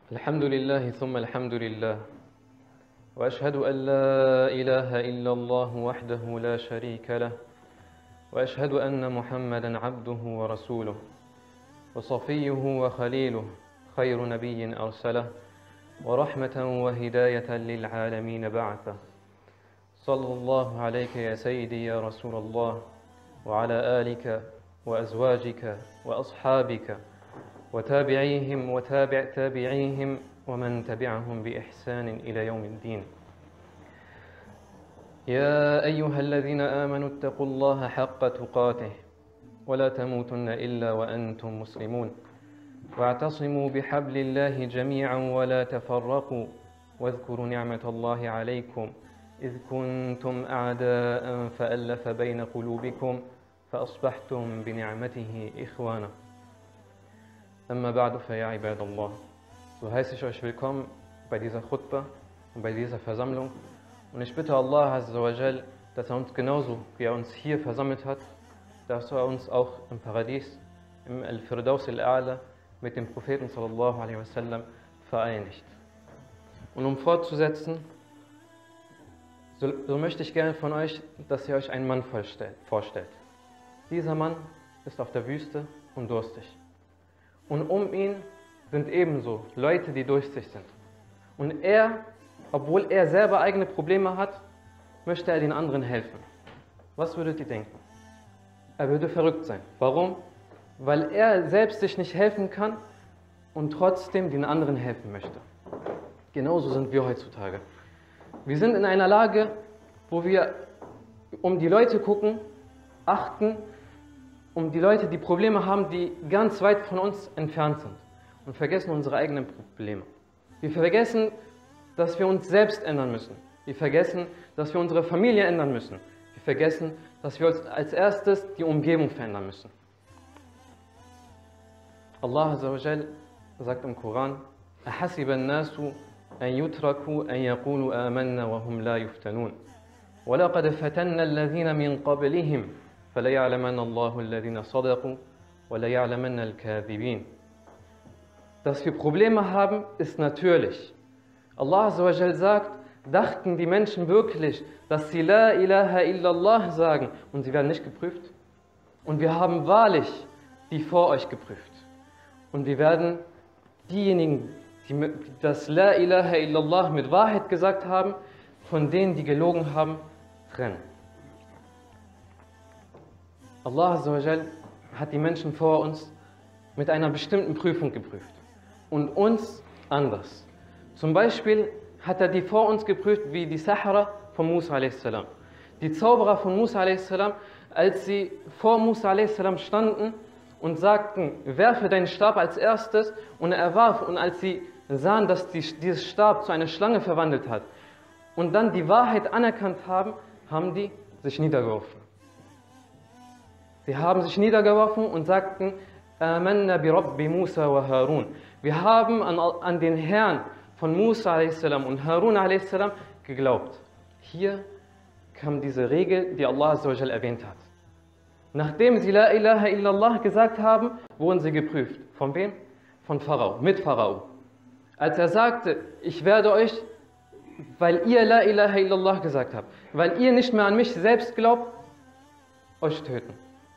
الحمد لله ثم الحمد لله وأشهد أن لا إله إلا الله وحده لا شريك له وأشهد أن محمدًا عبده ورسوله وصفيه وخليله خير نبي أرسله ورحمة وهداية للعالمين بعثه صلى الله عليك يا سيدي يا رسول الله وعلى آلك وأزواجك وأصحابك وتابعيهم وتابع تابعيهم ومن تبعهم بإحسان إلى يوم الدين. يا أيها الذين آمنوا اتقوا الله حق تقاته ولا تموتن إلا وأنتم مسلمون واعتصموا بحبل الله جميعا ولا تفرقوا واذكروا نعمة الله عليكم إذ كنتم أعداء فألف بين قلوبكم فأصبحتم بنعمته إخوانا. Amma ba'du fa ya ibadallah. So heiße ich euch willkommen bei dieser Khutbah und bei dieser Versammlung. Und ich bitte Allah Azza wa Jal, dass er uns genauso, wie er uns hier versammelt hat, dass er uns auch im Paradies, im Al-Firdaus al-A'la, mit dem Propheten sallallahu alaihi wasallam vereinigt. Und um fortzusetzen, so möchte ich gerne von euch, dass ihr euch einen Mann vorstellt. Dieser Mann ist auf der Wüste und durstig. Und um ihn sind ebenso Leute, die durstig sind. Und er, obwohl er selber eigene Probleme hat, möchte er den anderen helfen. Was würdet ihr denken? Er würde verrückt sein. Warum? Weil er selbst sich nicht helfen kann und trotzdem den anderen helfen möchte. Genauso sind wir heutzutage. Wir sind in einer Lage, wo wir um die Leute gucken, achten, um die Leute, die Probleme haben, die ganz weit von uns entfernt sind und vergessen unsere eigenen Probleme. Wir vergessen, dass wir uns selbst ändern müssen. Wir vergessen, dass wir unsere Familie ändern müssen. Wir vergessen, dass wir uns als erstes die Umgebung verändern müssen. Allah Azza wa Jal sagt im Koran: أَحَسِبَ النَّاسُ أَن يُتْرَكُوا أَن يَقُولُوا آمَنَّا وَهُمْ لَا يُفْتَنُونَ وَلَقَدْ فَتَنَّا الَّذِينَ مِن قَبْلِهِمْ فَلَيَعْلَمَنَّ اللَّهُ الَّذِينَ صَدَقُوا وَلَيَعْلَمَنَّ الْكَاذِبِينَ. Dass wir Probleme haben, ist natürlich. Allah Azza wa Jal sagt: Dachten die Menschen wirklich, dass sie La ilaha illallah sagen und sie werden nicht geprüft? Und wir haben wahrlich die vor euch geprüft. Und wir werden diejenigen, die das La ilaha illallah mit Wahrheit gesagt haben, von denen, die gelogen haben, trennen. Allah Azza wa Jal hat die Menschen vor uns mit einer bestimmten Prüfung geprüft und uns anders. Zum Beispiel hat er die vor uns geprüft wie die Sahara von Musa a.s. Die Zauberer von Musa a.s., als sie vor Musa a.s. standen und sagten: Werfe deinen Stab als erstes, und er warf, und als sie sahen, dass dieses Stab zu einer Schlange verwandelt hat und dann die Wahrheit anerkannt haben, haben die sich niedergeworfen. Sie haben sich niedergeworfen und sagten: Amanna bi Rabbi Musa wa Harun. Wir haben an den Herrn von Musa a.s. und Harun a.s. geglaubt. Hier kam diese Regel, die Allah Azza wa Jal erwähnt hat. Nachdem sie La ilaha illallah gesagt haben, wurden sie geprüft. Von wem? Von Pharao, mit Pharao. Als er sagte: Ich werde euch, weil ihr La ilaha illallah gesagt habt, weil ihr nicht mehr an mich selbst glaubt, euch töten.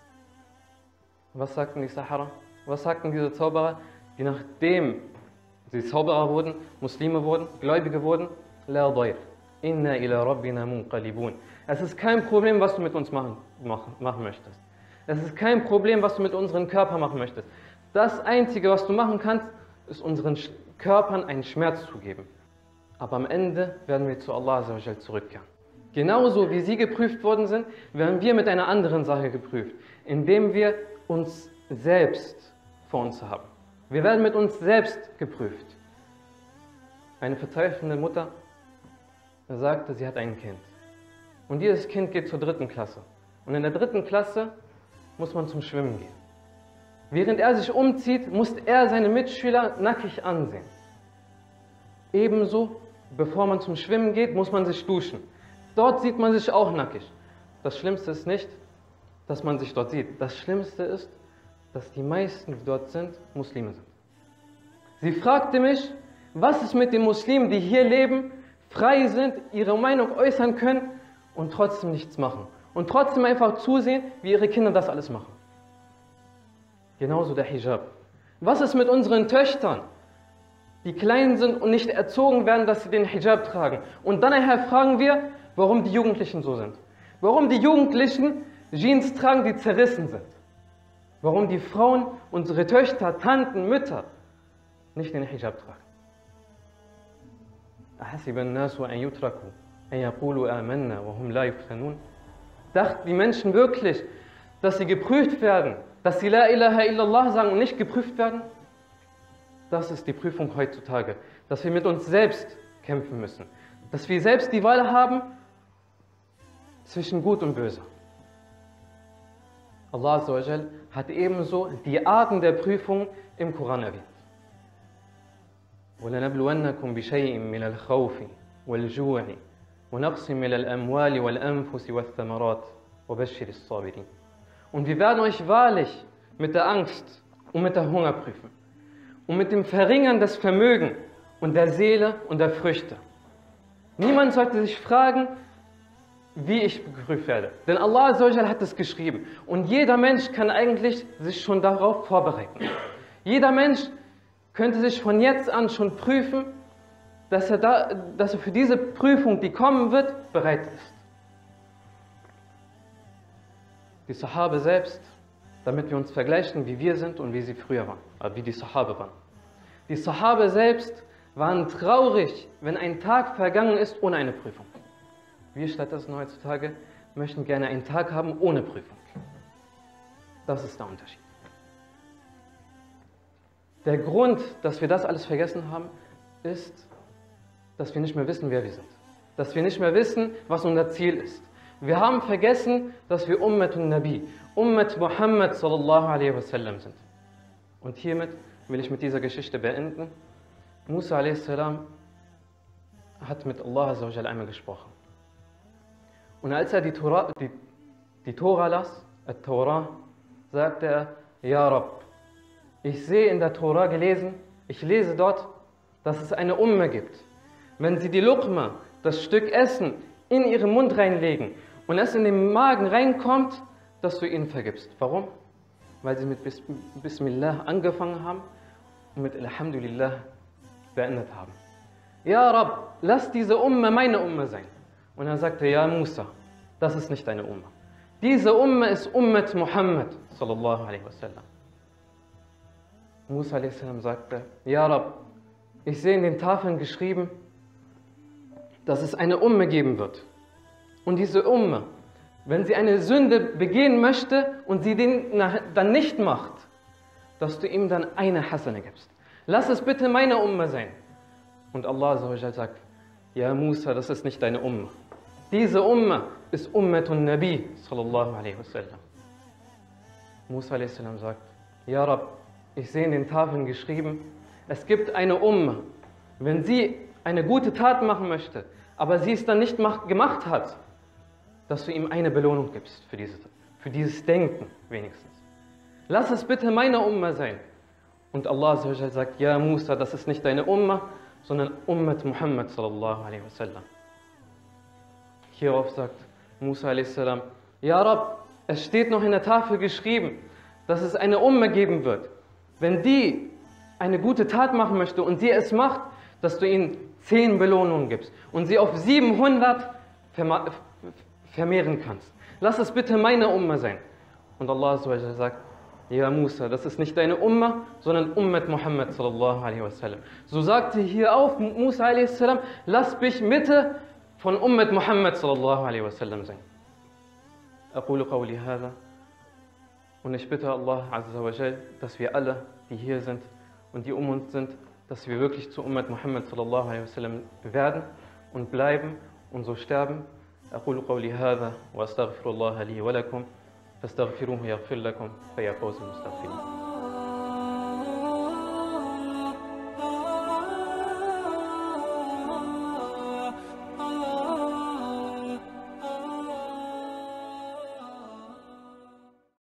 Was sagten die Sahara? Was sagten diese Zauberer, die nachdem sie Zauberer wurden, Muslime wurden, Gläubige wurden? La dayr, inna ila rabbina munqalibun. Es ist kein Problem, was du mit uns machen möchtest. Es ist kein Problem, was du mit unserem Körper machen möchtest. Das Einzige, was du machen kannst, ist unseren Körpern einen Schmerz zugeben. Aber am Ende werden wir zu Allah Azza wa Jal zurückkehren. Genauso wie sie geprüft worden sind, werden wir mit einer anderen Sache geprüft, indem wir uns selbst vor uns haben. Wir werden mit uns selbst geprüft. Eine verzweifelnde Mutter sagte, sie hat ein Kind. Und dieses Kind geht zur 3. Klasse. Und in der 3. Klasse muss man zum Schwimmen gehen. Während er sich umzieht, muss er seine Mitschüler nackig ansehen. Ebenso, bevor man zum Schwimmen geht, muss man sich duschen. Dort sieht man sich auch nackig. Das Schlimmste ist nicht, dass man sich dort sieht. Das Schlimmste ist, dass die meisten, die dort sind, Muslime sind. Sie fragte mich, Was ist mit den Muslimen, die hier leben, frei sind, ihre Meinung äußern können und trotzdem nichts machen? Und trotzdem einfach zusehen, wie ihre Kinder das alles machen. Genauso der Hijab. Was ist mit unseren Töchtern, die klein sind und nicht erzogen werden, dass sie den Hijab tragen? Und dann nachher fragen wir, warum die Jugendlichen so sind. Warum die Jugendlichen Jeans tragen, die zerrissen sind. Warum die Frauen, unsere Töchter, Tanten, Mütter nicht den Hijab tragen. أحسب الناس أن يتركوا أن يقولوا آمنا وهم لا يفتنون. Dachten die Menschen wirklich, dass sie geprüft werden, dass sie La ilaha illallah sagen und nicht geprüft werden? Das ist die Prüfung heutzutage, dass wir mit uns selbst kämpfen müssen, dass wir selbst die Wahl haben zwischen Gut und Böse. Allah Azza wa Jal hat ebenso die Arten der Prüfung im Koran erwähnt. وَلَنَبْلُوَنَّكُمْ بِشَيْءٍ مِّنَ الْخَوْفِ وَالْجُوعِ وَنَقْصٍ مِّنَ الْأَمْوَالِ وَالْأَنفُسِ وَالثَّمَرَاتِ وَبَشِّرِ الصَّابِرِينَ. Und wir werden euch wahrlich mit der Angst und mit der Hunger prüfen und mit dem Verringern des Vermögens und der Seele und der Früchte. Niemand sollte sich fragen, wie ich geprüft werde. Denn Allah Azza wa Jal hat es geschrieben. Und jeder Mensch kann eigentlich sich schon darauf vorbereiten. Jeder Mensch könnte sich von jetzt an schon prüfen, dass er für diese Prüfung, die kommen wird, bereit ist. Die Sahabe selbst, damit wir uns vergleichen, wie wir sind und wie sie früher waren, wie die Sahabe waren. Die Sahabe selbst waren traurig, wenn ein Tag vergangen ist ohne eine Prüfung. Wir stattdessen heutzutage möchten gerne einen Tag haben ohne Prüfung. Das ist der Unterschied. Der Grund, dass wir das alles vergessen haben, ist, dass wir nicht mehr wissen, wer wir sind. Dass wir nicht mehr wissen, was unser Ziel ist. Wir haben vergessen, dass wir Ummatun Nabi, Ummat Muhammad sallallahu alaihi wasallam sind. Und hiermit will ich mit dieser Geschichte beenden. Musa a.s. hat mit Allah Azza wa Jal einmal gesprochen. Und als er die Tora las, At-Torah, sagte er, Ja Rabb, ich sehe in der Tora gelesen, ich lese dort, dass es eine Umme gibt. Wenn sie die Luqma, das Stück Essen, in ihren Mund reinlegen und es in den Magen reinkommt, dass du ihnen vergibst. Warum? Weil sie mit Bismillah angefangen haben und mit Alhamdulillah beendet haben. Ja Rabb, lass diese Umme meine Umme sein. Und er sagte, ja Musa, das ist nicht deine Umme. Diese Umme ist Ummat Muhammad sallallahu alaihi wasallam. Musa a.s. sagte, ja Rabb, ich sehe in den Tafeln geschrieben, dass es eine Umme geben wird. Und diese Umme, wenn sie eine Sünde begehen möchte und sie den dann nicht macht, dass du ihm dann eine Hasane gibst. Lass es bitte meine Umme sein. Und Allah Azza wa Jal sagt, ja Musa, das ist nicht deine Umme. Diese Umme ist Ummatun Nabi sallallahu alaihi wasallam. Musa a.s. sagt, ja Rabb, ich sehe in den Tafeln geschrieben, es gibt eine Umme, wenn sie eine gute Tat machen möchte, aber sie es dann nicht gemacht hat, dass du ihm eine Belohnung gibst für dieses Denken wenigstens. Lass es bitte meine Umma sein. Und Allah Azza wa Jal sagt, ja Musa, das ist nicht deine Umma, sondern Ummat Muhammad sallallahu alaihi wasallam. Hierauf sagt Musa a.s. Ja Rabb, es steht noch in der Tafel geschrieben, dass es eine Umma geben wird. Wenn die eine gute Tat machen möchte und sie es macht, dass du ihnen 10 Belohnungen gibst und sie auf 700 vermehren kannst. Lass es bitte meine Umma sein. Und Allah sagt, ja Musa, das ist nicht deine Umma, sondern Ummat Muhammad sallallahu alaihi wasallam. So sagte hier auf Musa a.s., lass mich Mitte von Ummat Muhammad sallallahu alaihi wasallam sein. أقول قولي هذا. Und ich bitte Allah Azza wa Jal, dass wir alle, die hier sind und die um uns sind, dass wir wirklich zu Ummat Muhammad sallallahu alaihi wasallam werden und bleiben und so sterben. أقول قولي هذا وأستغفر الله لي ولكم فاستغفروه يغفر لكم فيا فوز المستغفرين.